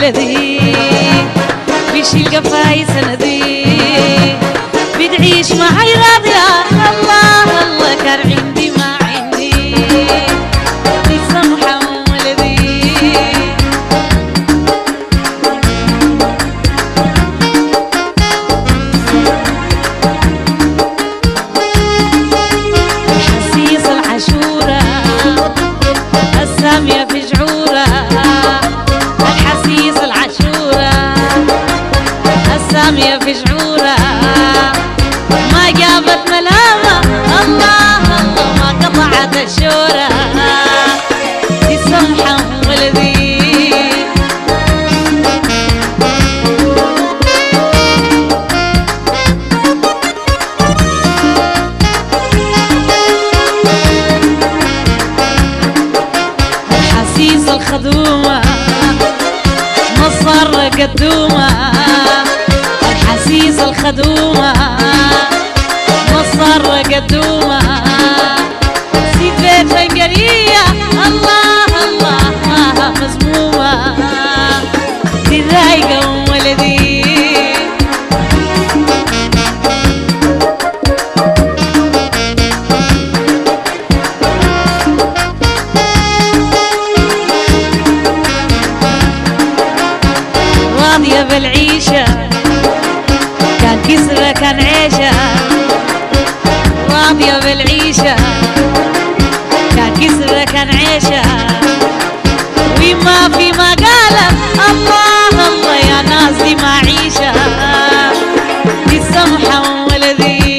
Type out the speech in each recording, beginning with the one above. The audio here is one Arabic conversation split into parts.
ولدي بيشيل قفاي سندي بتعيش معي راضية الله الله كان عندي ما عندي سمحة ولدي حسيس العشورة السامية في جعورة الحسيس العشورة السامية في جعورة ما جابت ملامة الله الله ما قطعت الشورة دي سمحة ولدي الحسيس الخدومة مصر قدومة الحسيس الخدومة مصر قدومة سيد بيت فنقرية الله الله مزمومة دي رايقة ولدي راضية بالعيشة كان كسرة كان عيشة راضية بالعيشة كان كسرة كان عيشة وما في ما قالت الله الله يا ناس دي معيشة دي سمحة ولدي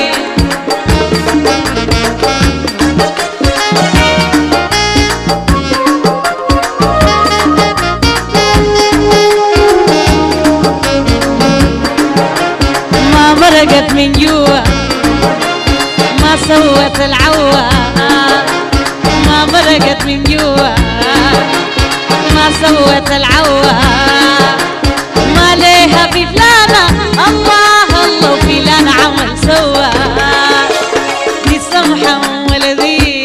ما مرقت من جوا ما سوت العوة ما مرقت من جوا ما سوت العوة ما ليها في فلانة الله الله وفلان عمل سوى دي سمحة ولدي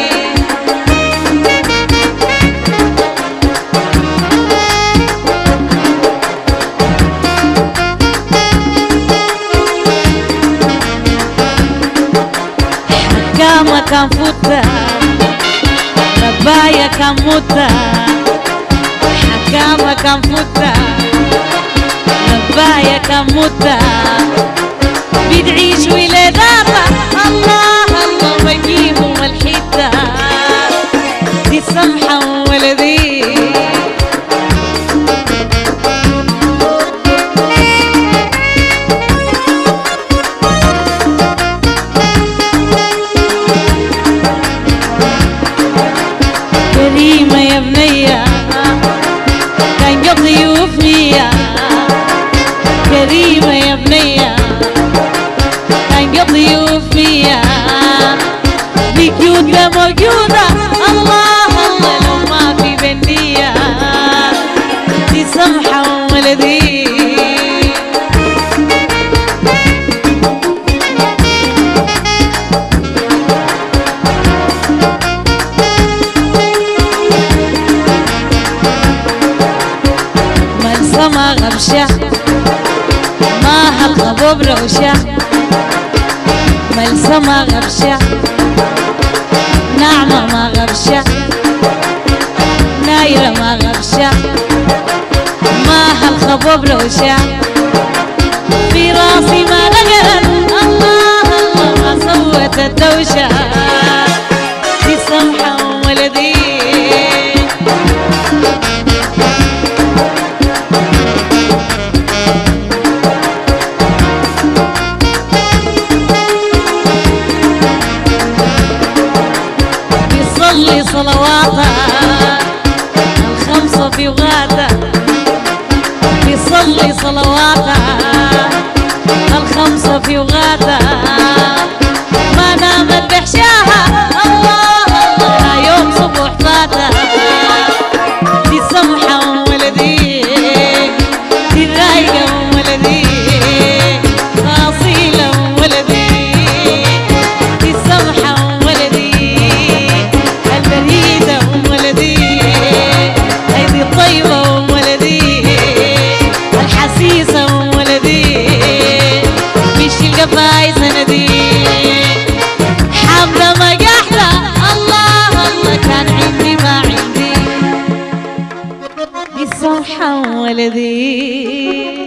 حكامة كان فوتة رباية كان موتة حكامة كان فوتة رباية كان موتة بتعيش ولاداتها الله الله بجيبهم الحتة دي سمحة ولدي كريمة يا بنية كان قبل يوفنية كريمة يا بنية كان قبل يوفنية بجودة موجودة الله الله لو ما في بندية دي سمحة ولدي ما غبشة ما هالخبوب روشة ملسة ما غبشة نعمة ما غبشة نايرة ما غبشة ما هالخبوب روشة في راسي ما نقرت الله الله ما سوت الدوشة دي سمحة ولدي بيصلي صلواتها الخمسة في وغاتها بيصلي صلواتها الخمسة في وغاتها ما نامت بحشة ولدي